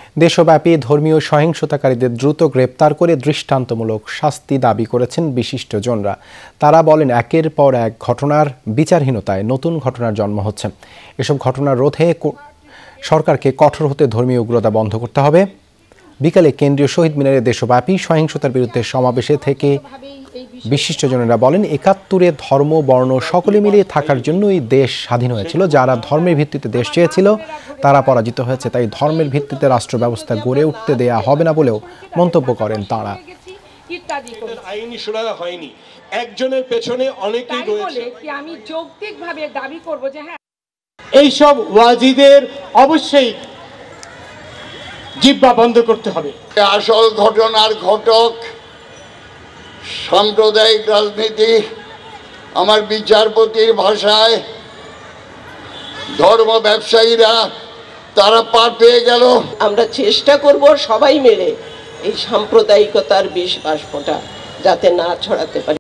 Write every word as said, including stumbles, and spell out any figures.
দেশব্যাপী ধর্মীয় সহিংসতাকারীদের দ্রুত গ্রেপ্তার করে দৃষ্টান্তমূলক শাস্তি দাবি করেছেন বিশিষ্টজনরা। তারা বলেন, একের পর এক ঘটনার বিচারহীনতায় নতুন ঘটনার জন্ম হচ্ছে। এসব ঘটনা রোধে সরকারকে কঠোর হতে ধর্মীয় উগ্রতা বন্ধ করতে হবে। বিকালে কেন্দ্রীয় শহীদ মিনারে দেশব্যাপী সহিংসতার বিরুদ্ধে সমাবেশে থেকে বিশিষ্টজনেরা বলেন, একাত্তরে ধর্ম বর্ণ সকলে মিলে থাকার জন্যই দেশ স্বাধীন হয়েছিল। যারা ধর্মের ভিত্তিতে দেশ চেয়েছিল তারা পরাজিত হয়েছে, তাই ধর্মের ভিত্তিতে রাষ্ট্র ব্যবস্থা গড়ে উঠতে দেয়া হবে না বলেও মন্তব্য করেন তারা। আইনি সুরাহা হয়নি, একজনের পেছনে অনেকেই রয়েছে। আমি যৌক্তিকভাবে দাবি করব যে হ্যাঁ, এইসব ওয়াজিদের অবশ্যই জিহ্বা বন্ধ করতে হবে। আসল ঘটনার ঘটক সাম্প্রদায়িক রাজনীতি, আমার বিচারপতির ভাষায় ধর্ম ব্যবসায়ীরা তারা পার পেয়ে গেল। আমরা চেষ্টা করব সবাই মিলে এই সাম্প্রদায়িকতার বিষ বাষ্পটা যাতে না ছড়াতে পারে।